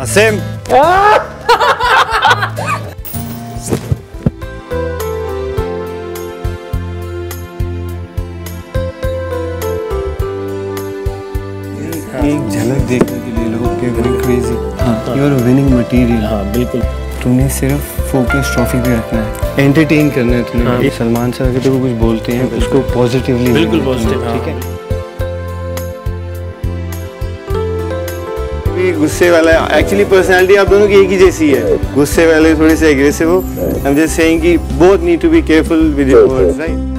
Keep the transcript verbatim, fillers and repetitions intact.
Same. एक झलक देखने के लिए लोग के गोइंग क्रेजी। हाँ, यू आर विनिंग मटेरियल। हाँ बिल्कुल। तुमने सिर्फ फोकस ट्रॉफी पे रखना है, एंटरटेन करना है तुम्हें। हाँ। सलमान सर अगर देखो कुछ बोलते हैं उसको पॉजिटिवली, बिल्कुल पॉजिटिव, ठीक है। ये गुस्से वाला एक्चुअली पर्सनालिटी आप दोनों की एक ही जैसी है, गुस्से वाले थोड़े से एग्रेसिव हो। आई एम जस्ट सेइंग कि both need to be careful with your words, right.